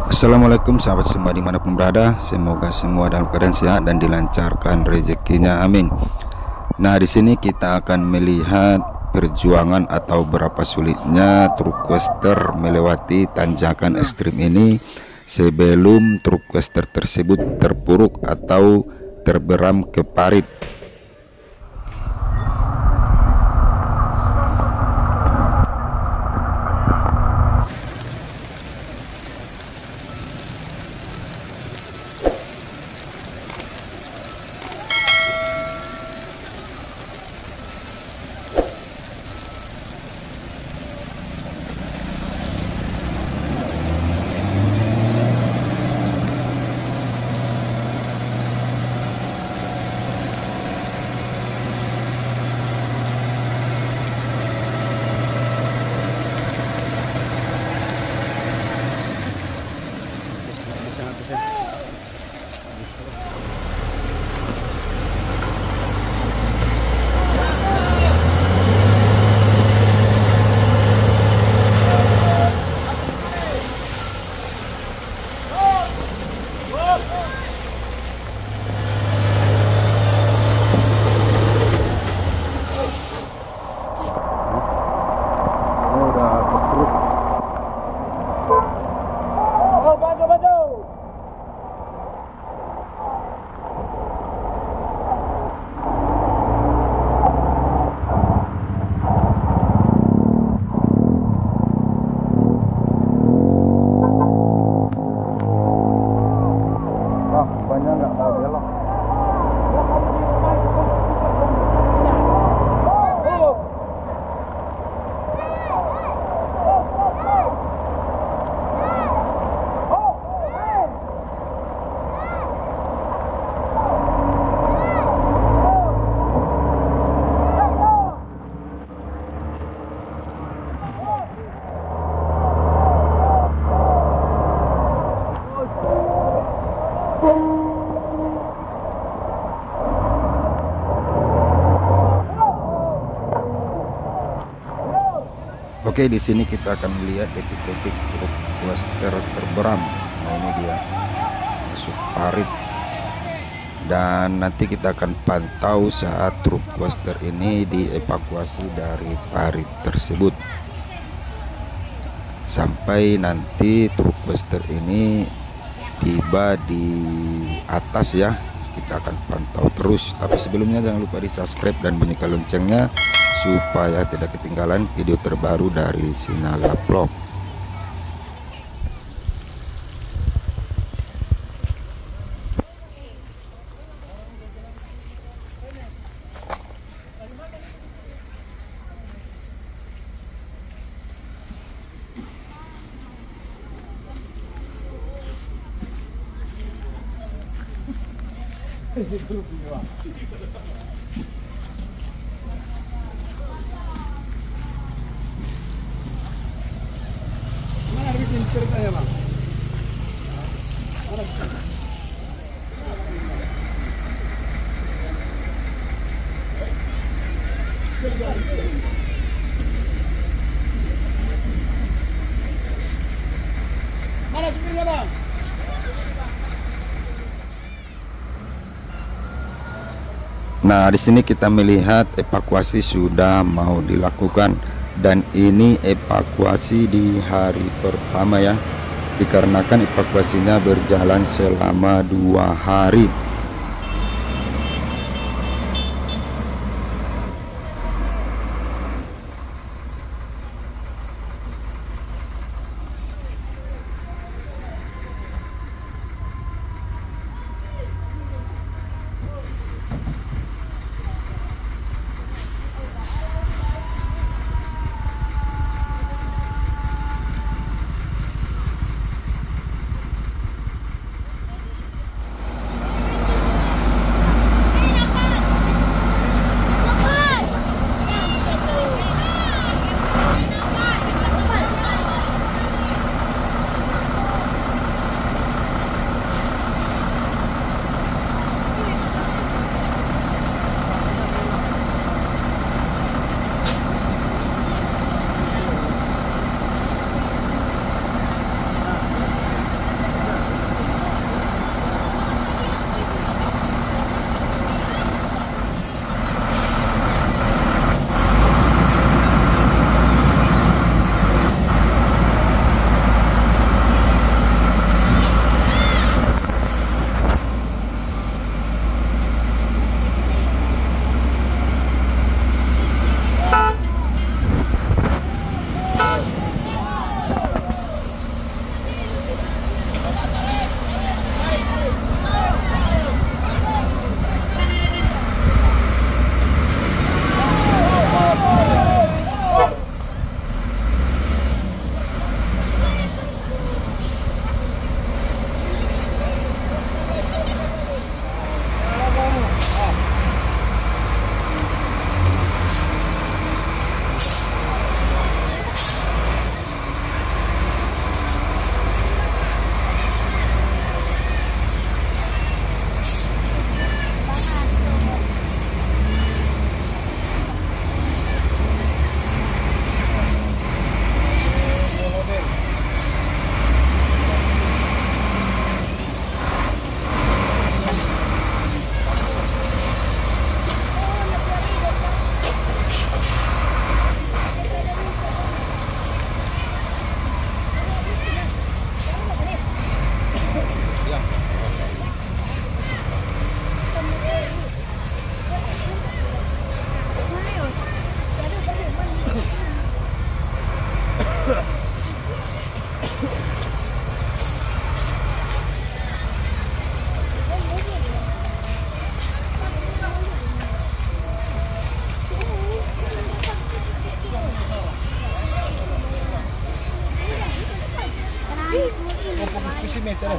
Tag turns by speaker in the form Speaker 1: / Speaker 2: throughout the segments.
Speaker 1: Assalamualaikum sahabat semua dimanapun berada. Semoga semua dalam keadaan sehat dan dilancarkan rezekinya, amin. Nah, di sini kita akan melihat perjuangan atau berapa sulitnya truk coaster melewati tanjakan ekstrim ini sebelum truk coaster tersebut terpuruk atau terberam ke parit. Oke, di sini kita akan melihat detik-detik truk coaster terberam. Nah, ini dia masuk parit, dan nanti kita akan pantau saat truk coaster ini dievakuasi dari parit tersebut sampai nanti truk coaster ini tiba di atas ya. Kita akan pantau terus, tapi sebelumnya jangan lupa di subscribe dan bunyikan loncengnya supaya tidak ketinggalan video terbaru dari Sinaga Vlog.
Speaker 2: Mana bikin ceritanya, Bang? Mana supirnya, Bang?
Speaker 1: Nah, di sini kita melihat evakuasi sudah mau dilakukan, dan ini evakuasi di hari pertama ya, dikarenakan evakuasinya berjalan selama 2 hari.
Speaker 2: Visi meter.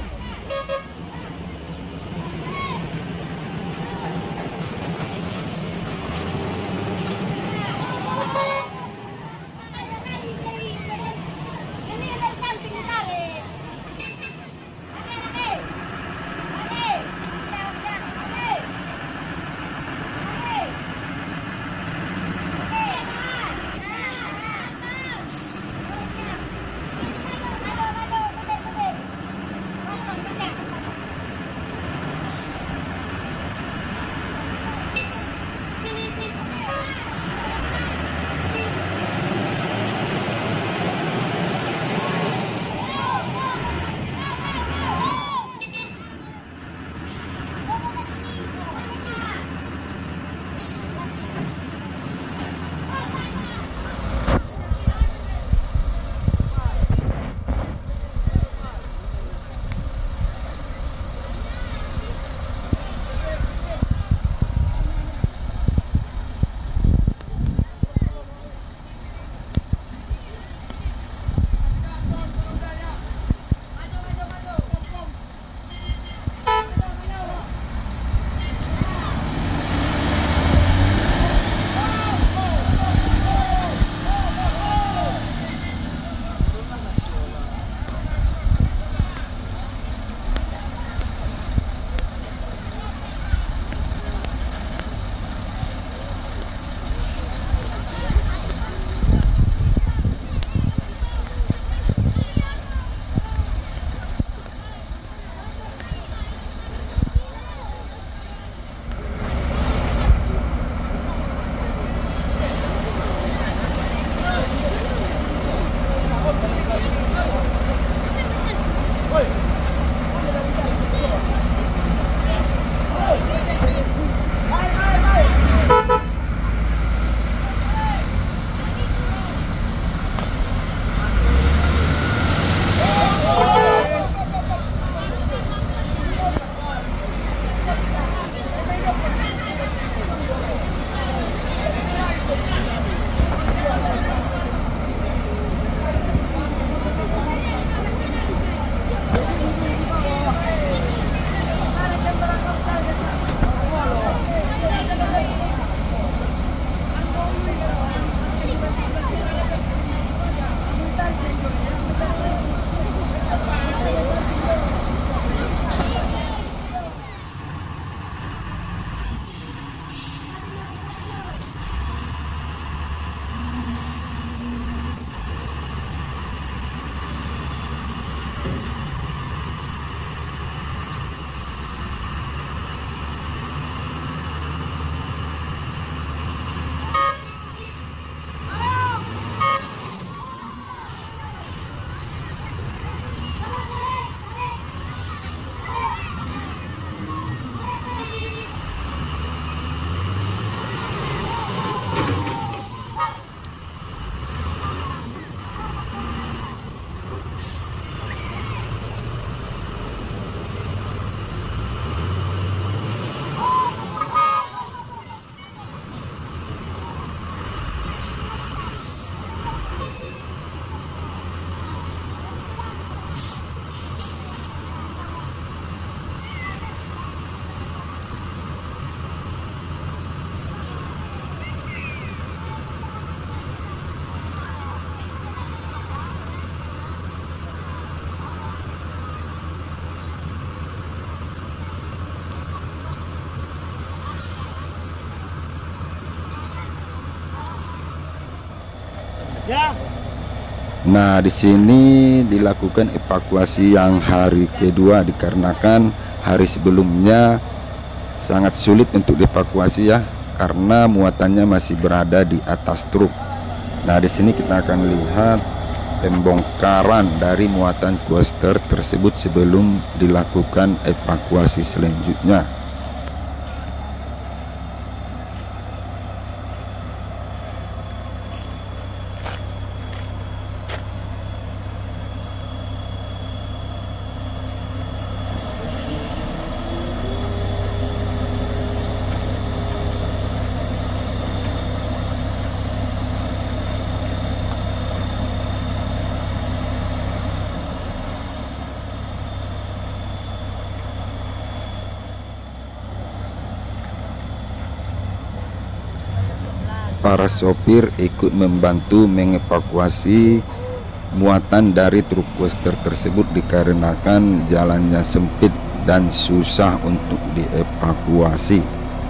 Speaker 3: Ya.
Speaker 1: Nah, di sini dilakukan evakuasi yang hari kedua dikarenakan hari sebelumnya sangat sulit untuk dievakuasi ya, karena muatannya masih berada di atas truk. Nah, di sini kita akan lihat pembongkaran dari muatan coaster tersebut sebelum dilakukan evakuasi selanjutnya. para sopir ikut membantu mengevakuasi muatan dari truk coaster tersebut dikarenakan jalannya sempit dan susah untuk dievakuasi.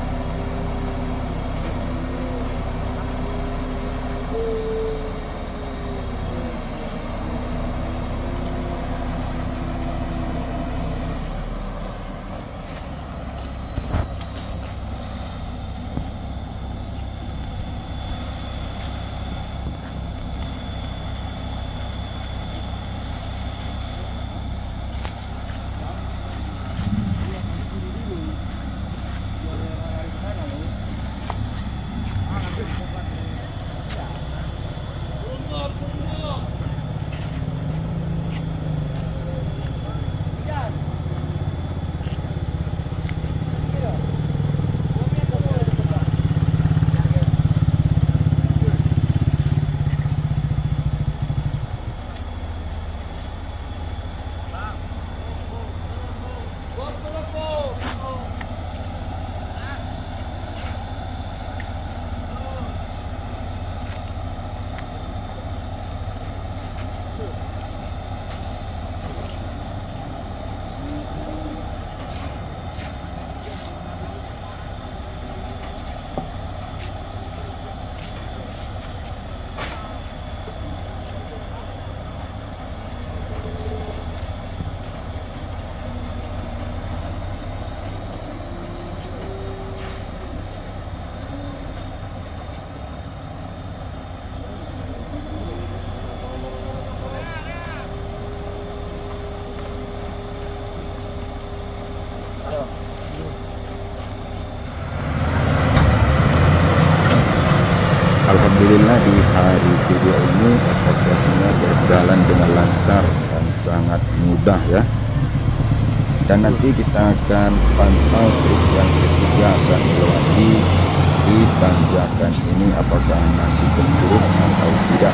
Speaker 1: Alhamdulillah di hari kedua ini evakuasinya berjalan dengan lancar dan sangat mudah ya. Dan nanti kita akan pantau truk yang ketiga saat melewati di tanjakan ini apakah masih berturut atau tidak.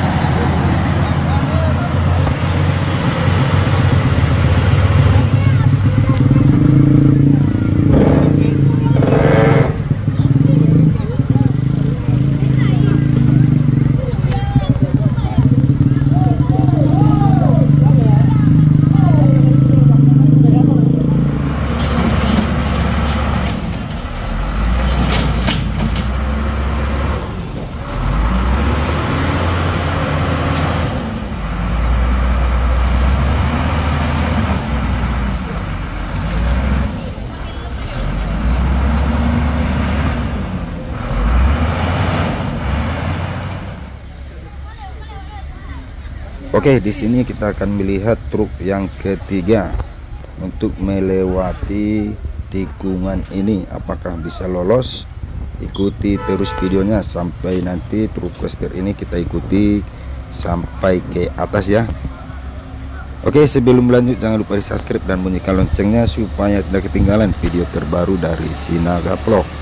Speaker 1: Oke, di sini kita akan melihat truk yang ketiga untuk melewati tikungan ini. Apakah bisa lolos? Ikuti terus videonya sampai nanti truk coaster ini kita ikuti sampai ke atas ya. Oke, sebelum lanjut jangan lupa di subscribe dan bunyikan loncengnya supaya tidak ketinggalan video terbaru dari Sinaga Vlog.